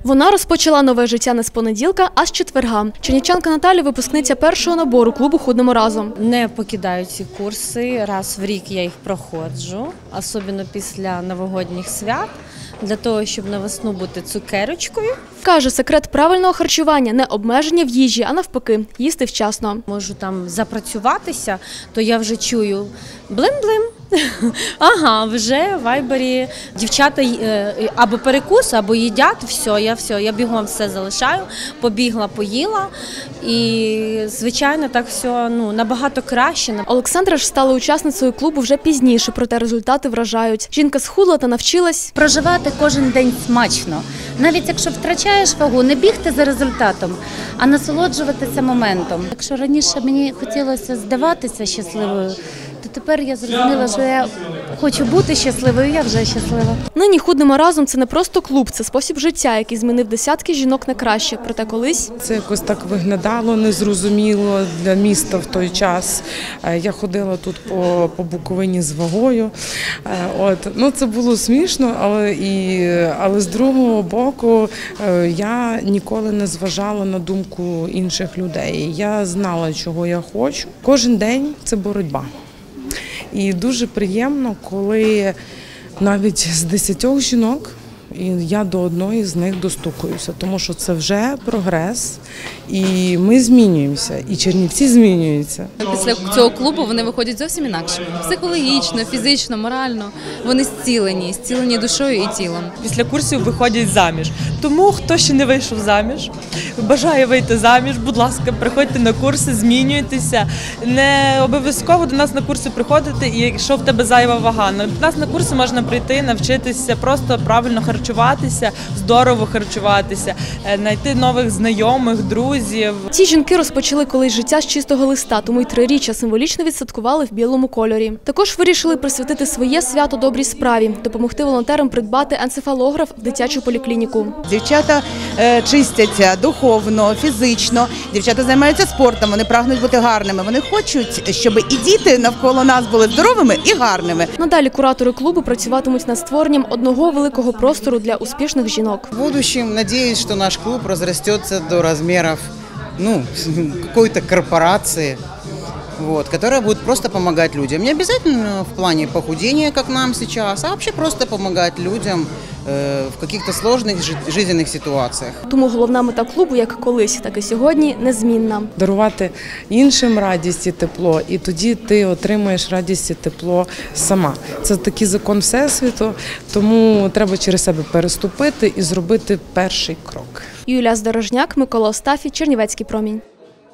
Вона розпочала нове життя не з понеділка, а з четверга. Чернівчанка Наталя – випускниця першого набору клубу «Худнемо разом». Не покидаю ці курси, раз в рік я їх проходжу, особливо після новогодніх свят, для того, щоб на весну бути цукерочкою. Каже, секрет правильного харчування – не обмеження в їжі, а навпаки – їсти вчасно. Можу там запрацюватися, то я вже чую блим-блим. Ага, вже в вайбері дівчата або перекус, або їдять, я бігом все залишаю, побігла, поїла і, звичайно, так все набагато краще. Олександра ж стала учасницею клубу вже пізніше, проте результати вражають. Жінка схудла та навчилась проживати кожен день смачно. Навіть якщо втрачаєш вагу, не бігти за результатом, а насолоджуватися моментом. Якщо раніше мені хотілося здаватися щасливою, то тепер я зрозуміла, що я хочу бути щасливою, я вже щаслива. Нині «Худнемо разом» – це не просто клуб, це спосіб життя, який змінив десятки жінок на краще. Проте колись це якось так виглядало незрозуміло для міста в той час. Я ходила тут по Буковині з вагою. Це було смішно, але з другого боку я ніколи не зважала на думку інших людей. Я знала, чого я хочу. Кожен день – це боротьба. І дуже приємно, коли навіть з 10 жінок я до одної з них достукуюся, тому що це вже прогрес, і ми змінюємося, і чернівці змінюються. Після цього клубу вони виходять зовсім інакшими. Психологічно, фізично, морально. Вони зцілені душою і тілом. Після курсів виходять заміж. Тому, хто ще не вийшов заміж, бажає вийти заміж, будь ласка, приходьте на курси, змінюйтеся. Не обов'язково до нас на курси приходити, і якщо в тебе зайва вага. До нас на курси можна прийти, навчитися просто правильно харчуватися, здорово харчуватися, знайти нових знайомих, друзів. Ці жінки розпочали колись життя з чистого листа, тому й 3 річчя символічно відсвяткували в білому кольорі. Також вирішили присвятити своє свято добрій справі – допомогти волонтерам придбати енцефалограф в дитячу поліклініку. Дівчата чистяться духовно, фізично, дівчата займаються спортом, вони прагнуть бути гарними. Вони хочуть, щоб і діти навколо нас були здоровими і гарними. Надалі куратори клубу працюватимуть над створенням одного великого простору для успішних жінок. В будущем, надеюсь, что наш клуб разрастется до размеров какой-то корпорации, которая будет просто помогать людям. Не обязательно в плане похудения, как нам сейчас, а вообще просто помогать людям в каких-то сложных жизненных ситуациях. Тому головна мета клубу, як колись, так і сьогодні, незмінна. Дарувати іншим радість і тепло, і тоді ти отримаєш радість і тепло сама. Це такий закон Всесвіту, тому треба через себе переступити і зробити перший крок. Юлія Здорожняк, Микола Остафій, Чернівецький промінь.